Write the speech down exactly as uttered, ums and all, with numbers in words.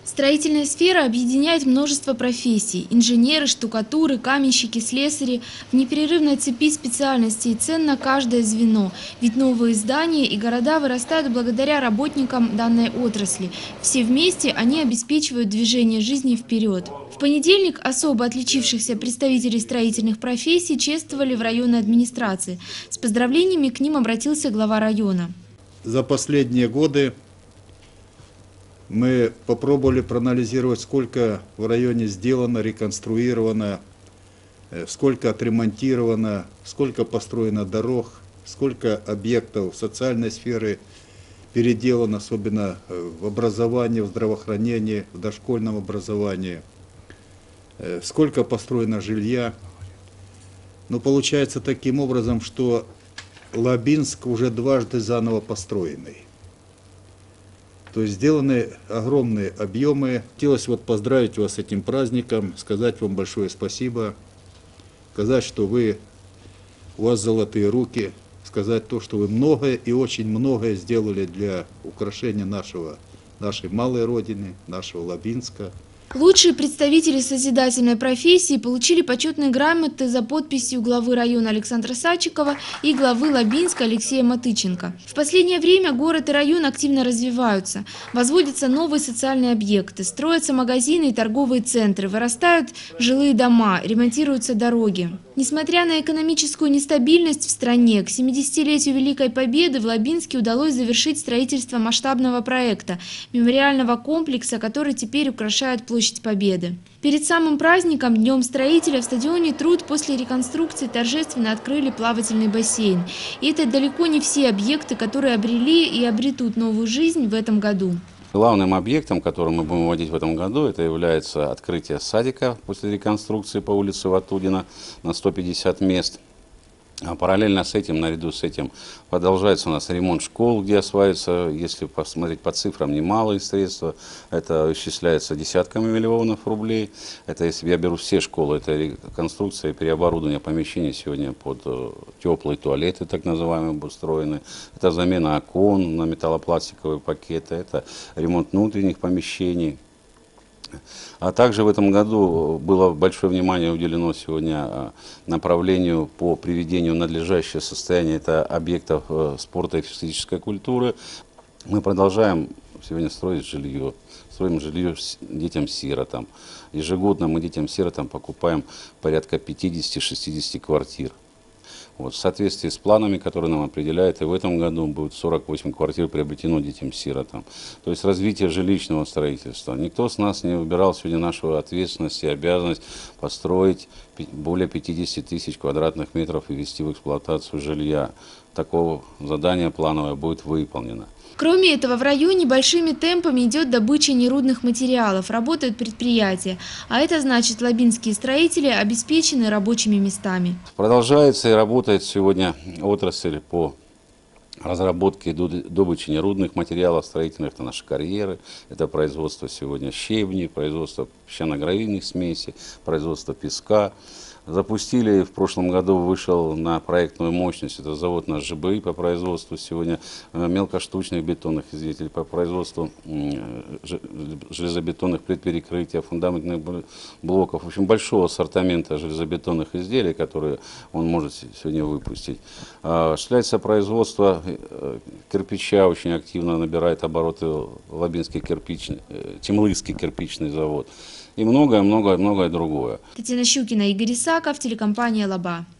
Строительная сфера объединяет множество профессий – инженеры, штукатуры, каменщики, слесари. В непрерывной цепи специальностей ценно каждое звено, ведь новые здания и города вырастают благодаря работникам данной отрасли. Все вместе они обеспечивают движение жизни вперед. В понедельник особо отличившихся представителей строительных профессий чествовали в районной администрации. С поздравлениями к ним обратился глава района. За последние годы мы попробовали проанализировать, сколько в районе сделано, реконструировано, сколько отремонтировано, сколько построено дорог, сколько объектов социальной сферы переделано, особенно в образовании, в здравоохранении, в дошкольном образовании, сколько построено жилья. Но получается таким образом, что Лабинск уже дважды заново построенный. То есть сделаны огромные объемы. Хотелось вот поздравить вас с этим праздником, сказать вам большое спасибо, сказать, что вы, у вас золотые руки, сказать то, что вы многое и очень многое сделали для украшения нашего, нашей малой родины, нашего Лабинска. Лучшие представители созидательной профессии получили почетные грамоты за подписью главы района Александра Садчикова и главы Лабинска Алексея Матыченко. В последнее время город и район активно развиваются. Возводятся новые социальные объекты, строятся магазины и торговые центры, вырастают жилые дома, ремонтируются дороги. Несмотря на экономическую нестабильность в стране, к семидесятилетию Великой Победы в Лабинске удалось завершить строительство масштабного проекта – мемориального комплекса, который теперь украшает площадь Победы. Перед самым праздником, Днем строителя, в стадионе «Труд» после реконструкции торжественно открыли плавательный бассейн. И это далеко не все объекты, которые обрели и обретут новую жизнь в этом году. Главным объектом, который мы будем вводить в этом году, это является открытие садика после реконструкции по улице Ватудина на сто пятьдесят мест. А параллельно с этим, наряду с этим, продолжается у нас ремонт школ, где осваивается, если посмотреть по цифрам, немалые средства. Это исчисляется десятками миллионов рублей. Это, если я беру все школы, это реконструкция и переоборудование помещений сегодня под теплые туалеты, так называемые, обустроены. Это замена окон на металлопластиковые пакеты, это ремонт внутренних помещений. А также в этом году было большое внимание уделено сегодня направлению по приведению в надлежащее состояние это объектов спорта и физической культуры. Мы продолжаем сегодня строить жилье, строим жилье детям-сиротам. Ежегодно мы детям-сиротам покупаем порядка пятидесяти-шестидесяти квартир. Вот, в соответствии с планами, которые нам определяют, и в этом году будет сорок восемь квартир приобретено детям-сиротам. То есть развитие жилищного строительства. Никто с нас не убирал сегодня нашу ответственность и обязанность построить более пятидесяти тысяч квадратных метров и ввести в эксплуатацию жилья. Такого задания плановое будет выполнено. Кроме этого, в районе большими темпами идет добыча нерудных материалов, работают предприятия. А это значит, лабинские строители обеспечены рабочими местами. Продолжается и работает сегодня отрасль по разработке и добыче нерудных материалов строительных. Это наши карьеры, это производство сегодня щебней, производство песчано-гравийных смесей, производство песка. Запустили, в прошлом году вышел на проектную мощность, это завод наш ЖБИ по производству сегодня мелкоштучных бетонных изделий, по производству железобетонных предперекрытия, фундаментных блоков, в общем, большого ассортимента железобетонных изделий, которые он может сегодня выпустить. Осуществляется производство кирпича, очень активно набирает обороты Лабинский кирпичный, Темлыцкий кирпичный завод. И многое-многое-многое другое. Татьяна Щукина, Игорь Исаков, телекомпания «Лаба».